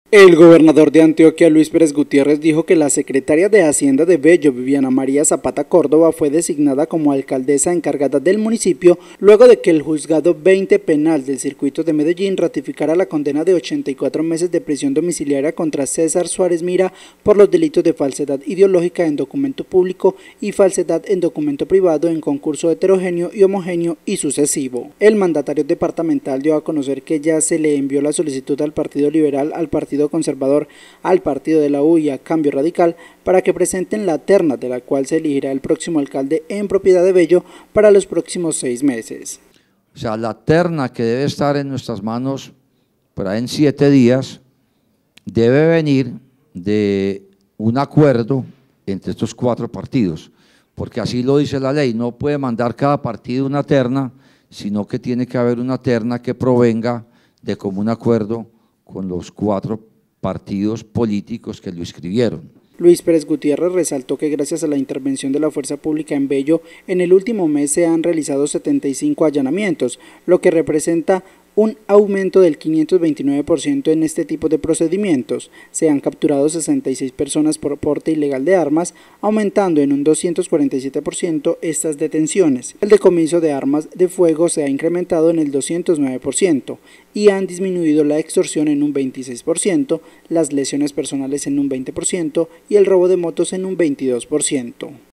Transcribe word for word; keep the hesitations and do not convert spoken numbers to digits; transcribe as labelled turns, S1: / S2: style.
S1: El gobernador de Antioquia, Luis Pérez Gutiérrez, dijo que la secretaria de Hacienda de Bello, Viviana María Zapata Córdoba, fue designada como alcaldesa encargada del municipio luego de que el juzgado veinte penal del circuito de Medellín ratificara la condena de ochenta y cuatro meses de prisión domiciliaria contra César Suárez Mira por los delitos de falsedad ideológica en documento público y falsedad en documento privado en concurso heterogéneo y homogéneo y sucesivo. El mandatario departamental dio a conocer que ya se le envió la solicitud al Partido Liberal, al Partido Conservador, al Partido de la U y a Cambio Radical para que presenten la terna de la cual se elegirá el próximo alcalde en propiedad de Bello para los próximos seis meses.
S2: O sea, la terna que debe estar en nuestras manos por ahí en siete días debe venir de un acuerdo entre estos cuatro partidos, porque así lo dice la ley, no puede mandar cada partido una terna, sino que tiene que haber una terna que provenga de común acuerdo con los cuatro partidos políticos que lo inscribieron.
S1: Luis Pérez Gutiérrez resaltó que gracias a la intervención de la fuerza pública en Bello, en el último mes se han realizado setenta y cinco allanamientos, lo que representa un aumento del quinientos veintinueve por ciento en este tipo de procedimientos. Se han capturado sesenta y seis personas por porte ilegal de armas, aumentando en un doscientos cuarenta y siete por ciento estas detenciones. El decomiso de armas de fuego se ha incrementado en el doscientos nueve por ciento y han disminuido la extorsión en un veintiséis por ciento, las lesiones personales en un veinte por ciento y el robo de motos en un veintidós por ciento.